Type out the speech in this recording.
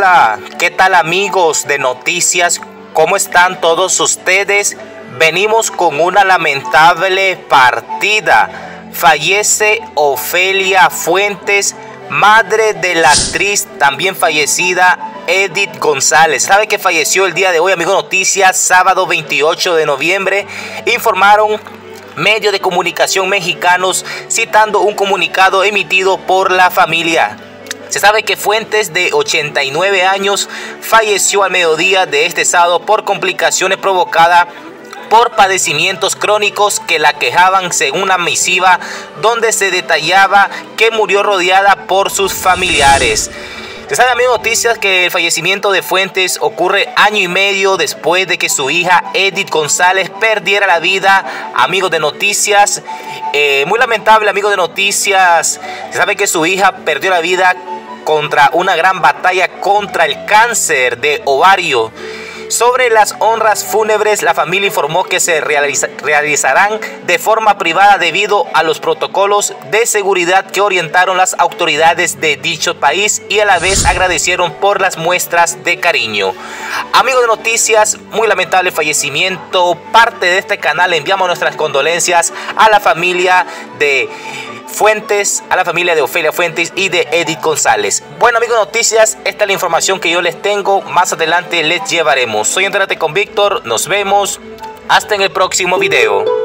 Hola, ¿qué tal amigos de noticias? ¿Cómo están todos ustedes? Venimos con una lamentable partida. Fallece Ofelia Fuentes, madre de la actriz también fallecida Edith González. ¿Sabe que falleció el día de hoy, amigo noticias? Sábado 28 de noviembre. Informaron medios de comunicación mexicanos citando un comunicado emitido por la familia. Se sabe que Fuentes, de 89 años, falleció al mediodía de este sábado por complicaciones provocadas por padecimientos crónicos que la quejaban, según una misiva donde se detallaba que murió rodeada por sus familiares. Se sabe, amigos noticias, que el fallecimiento de Fuentes ocurre año y medio después de que su hija Edith González perdiera la vida. Amigos de noticias, muy lamentable, amigos de noticias. Se sabe que su hija perdió la vida contra una gran batalla contra el cáncer de ovario. Sobre las honras fúnebres, la familia informó que se realizarán de forma privada debido a los protocolos de seguridad que orientaron las autoridades de dicho país, y a la vez agradecieron por las muestras de cariño. Amigos de noticias, muy lamentable fallecimiento. Parte de este canal enviamos nuestras condolencias a la familia de Fuentes, a la familia de Ofelia Fuentes y de Edith González. Bueno, amigos de noticias, esta es la información que yo les tengo. Más adelante les llevaremos. Soy Entérate con Víctor. Nos vemos hasta en el próximo video.